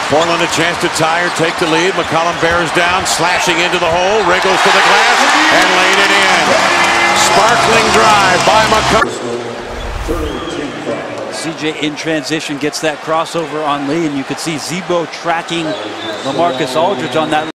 Portland a chance to tie or take the lead. McCollum bears down, slashing into the hole, wriggles to the glass, and laid it in. Sparkling drive by McCollum. CJ in transition gets that crossover on Lee, and you could see Zebo tracking LaMarcus Aldridge on that.